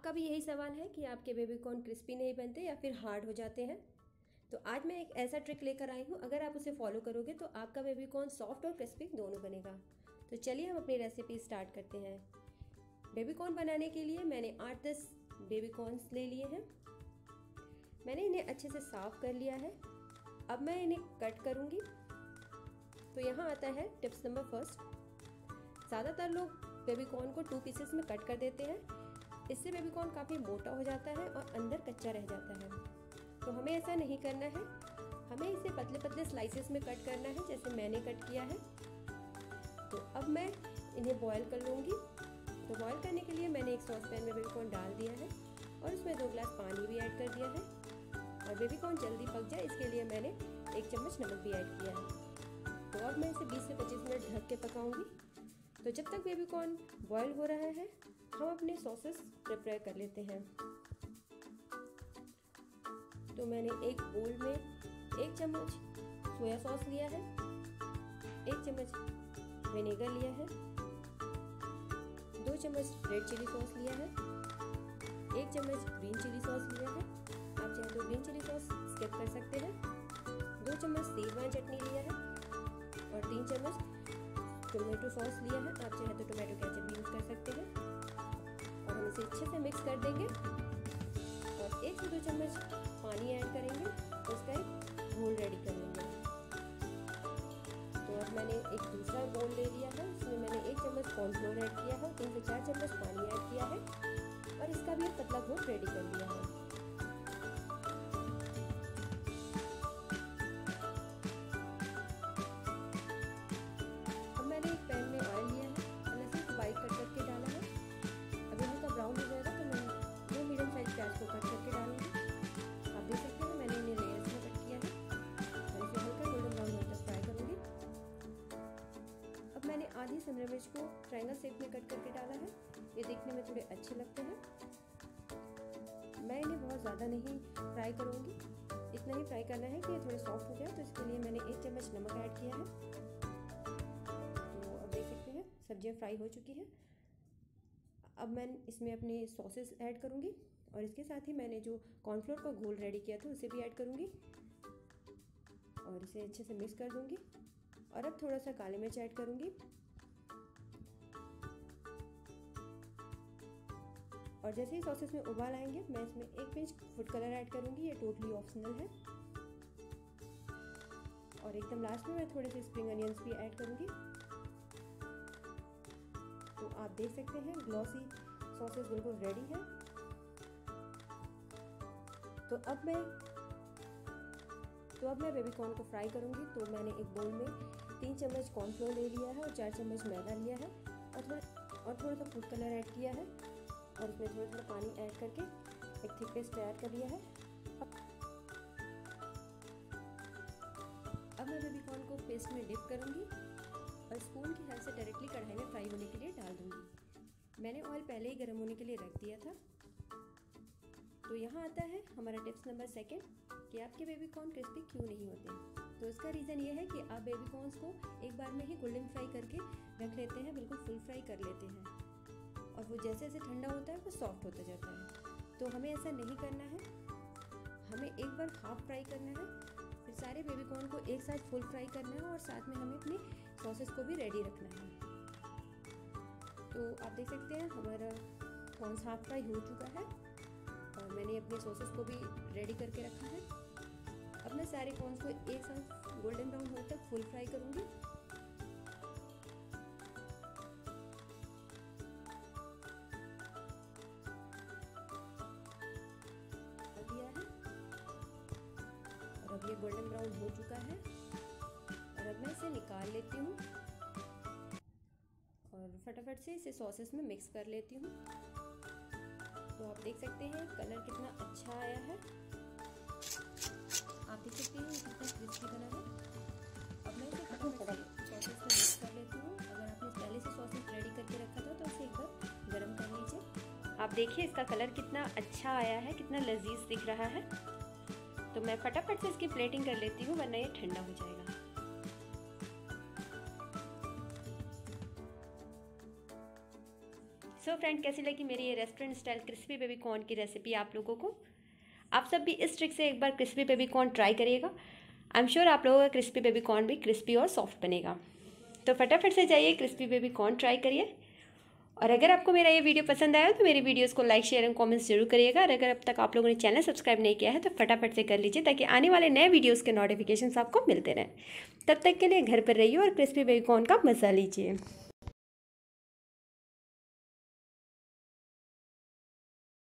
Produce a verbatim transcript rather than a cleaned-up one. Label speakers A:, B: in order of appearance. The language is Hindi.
A: आपका भी यही सवाल है कि आपके बेबीकॉर्न क्रिस्पी नहीं बनते या फिर हार्ड हो जाते हैं, तो आज मैं एक ऐसा ट्रिक लेकर आई हूँ। अगर आप उसे फॉलो करोगे तो आपका बेबीकॉर्न सॉफ्ट और क्रिस्पी दोनों बनेगा। तो चलिए हम अपनी रेसिपी स्टार्ट करते हैं। बेबीकॉर्न बनाने के लिए मैंने आठ दस बेबीकॉर्न्स ले लिए हैं। मैंने इन्हें अच्छे से साफ कर लिया है। अब मैं इन्हें कट करूँगी। तो यहाँ आता है टिप्स नंबर फर्स्ट। ज़्यादातर लोग बेबीकॉर्न को टू पीसेस में कट कर देते हैं। इससे बेबीकॉर्न काफ़ी मोटा हो जाता है और अंदर कच्चा रह जाता है। तो हमें ऐसा नहीं करना है, हमें इसे पतले पतले स्लाइसेस में कट करना है, जैसे मैंने कट किया है। तो अब मैं इन्हें बॉईल कर लूँगी। तो बॉईल करने के लिए मैंने एक सॉस पैन में बेबीकॉर्न डाल दिया है और उसमें दो गिलास पानी भी ऐड कर दिया है। और बेबीकॉर्न जल्दी पक जाए इसके लिए मैंने एक चम्मच नमक भी ऐड किया है। तो अब मैं इसे बीस से पच्चीस मिनट ढक के पकाऊंगी। तो जब तक बेबीकॉर्न बॉईल हो रहा है हम अपने सॉसेस प्रिपेयर कर लेते हैं। तो मैंने एक बोल में एक चम्मच सोया सॉस लिया है, एक चम्मच विनेगर लिया है, दो चम्मच रेड चिली सॉस लिया है, एक चम्मच ग्रीन चिली सॉस लिया है। आप चाहे तो ग्रीन चिली सॉस स्किप कर सकते हैं। दो चम्मच शेजवान चटनी लिया है और तीन चम्मच टोमेटो सॉस लिया है। आप चाहे तो टोमेटो केचप भी यूज़ कर सकते हैं। और हम इसे अच्छे से मिक्स कर देंगे और एक से दो चम्मच पानी ऐड करेंगे और उसका एक घोल रेडी कर लेंगे। तो अब मैंने एक दूसरा बोल ले लिया है, उसमें मैंने एक चम्मच कॉर्नफ्लोर ऐड किया है, तीन से चार चम्मच पानी ऐड किया है और इसका भी एक पतला घोल रेडी कर लिया है। प्याज को कट करके डालूंगी। आप देख सकते हैं मैंने इन्हें लेयर्स में कट किया है और इसे हल्का गोल्डन ब्राउन होने तक फ्राई करूंगी। अब मैंने आधी शिमला मिर्च को ट्रायंगल शेप में कट करके डाला है। ये देखने में थोड़े अच्छे लगते हैं। मैं इन्हें बहुत ज़्यादा नहीं फ्राई करूंगी, इतना ही फ्राई करना है कि ये थोड़े सॉफ्ट हो जाए। तो इसके लिए मैंने एक चम्मच नमक ऐड किया है। तो अब देख सकते हैं सब्जियाँ फ्राई हो चुकी है। अब मैं इसमें अपने सॉसेस ऐड करूँगी और इसके साथ ही मैंने जो कॉर्नफ्लोर का घोल रेडी किया था उसे भी ऐड करूँगी और इसे अच्छे से मिक्स कर दूँगी। और अब थोड़ा सा काली मिर्च ऐड करूँगी और जैसे ही सॉसेस में उबाल आएंगे मैं इसमें एक पिंच फूड कलर ऐड करूँगी। ये टोटली ऑप्शनल है। और एकदम लास्ट में मैं थोड़े से स्प्रिंग अनियंस भी ऐड करूँगी। तो आप देख सकते हैं ग्लॉसी सॉसेस बिल्कुल रेडी है। तो अब मैं तो अब मैं बेबीकॉर्न को फ्राई करूंगी। तो मैंने एक बोल में तीन चम्मच कॉर्नफ्लोर ले लिया है और चार चम्मच मैदा लिया है और थोड़ा और थोड़ा सा फूड कलर ऐड किया है और इसमें थोड़ा थोड़ा पानी ऐड करके एक थिक पेस्ट तैयार कर लिया है। अब मैं बेबीकॉर्न को पेस्ट में डिप करूंगी और स्पून की हेल्प से डायरेक्टली कढ़ाई में फ्राई होने के लिए डाल दूंगी। मैंने ऑयल पहले ही गर्म होने के लिए रख दिया था। तो यहाँ आता है हमारा टिप्स नंबर सेकंड कि आपके बेबीकॉर्न क्रिस्पी क्यों नहीं होते। तो इसका रीज़न ये है कि आप बेबीकॉर्न्स को एक बार में ही गोल्डन फ्राई करके रख लेते हैं, बिल्कुल फुल फ्राई कर लेते हैं और वो जैसे जैसे ठंडा होता है वो सॉफ्ट होता जाता है। तो हमें ऐसा नहीं करना है, हमें एक बार हाफ फ्राई करना है, फिर सारे बेबीकॉर्न को एक साथ फुल फ्राई करना है और साथ में हमें अपनी सॉसेस को भी रेडी रखना है। तो आप देख सकते हैं हमारा कॉर्न्स हाफ फ्राई हो चुका है और मैंने अपने सॉसेस को भी रेडी करके रखा है। अब मैं सारे कॉर्न्स को एक साथ गोल्डन ब्राउन होने तक फुल फ्राई करूंगी। दिया है और अब ये गोल्डन ब्राउन हो चुका है और अब मैं इसे निकाल लेती हूँ और फटाफट से इसे सॉसेस में मिक्स कर लेती हूँ। तो आप देख सकते हैं कलर कितना अच्छा आया है। आप देख सकते हैं कितना क्रिस्पी बना है। अब मैं इसे फटाफट सॉसेस में मिक्स कर लेती हूँ। अगर आपने पहले से सॉसेस रेडी करके रखा था तो इसे एक बार गर्म कर लीजिए। आप देखिए इसका कलर कितना अच्छा आया है, कितना लजीज दिख रहा है। तो मैं फटाफट से इसकी प्लेटिंग कर लेती हूँ वरना ये ठंडा हो जाएगा। सो फ्रेंड, कैसी लगी मेरी ये restaurant style crispy baby corn की रेसिपी आप लोगों को? आप सब भी इस ट्रिक से एक बार क्रिस्पी बेबी कॉर्न ट्राई करिएगा। आई एम श्योर आप लोगों का क्रिस्पी बेबी कॉर्न भी क्रिस्पी और सॉफ्ट बनेगा। तो फटाफट से जाइए क्रिस्पी बेबी कॉर्न ट्राई करिए। और अगर आपको मेरा ये वीडियो पसंद आया तो मेरी वीडियोस को लाइक शेयर एंड कमेंट्स जरूर करिएगा। और अगर अब तक आप लोगों ने चैनल सब्सक्राइब नहीं किया है तो फटाफट से कर लीजिए, ताकि आने वाले नए वीडियोस के नोटिफिकेशंस आपको मिलते रहें। तब तक के लिए घर पर रहिए और क्रिस्पी बेबी कॉर्न का मज़ा लीजिए।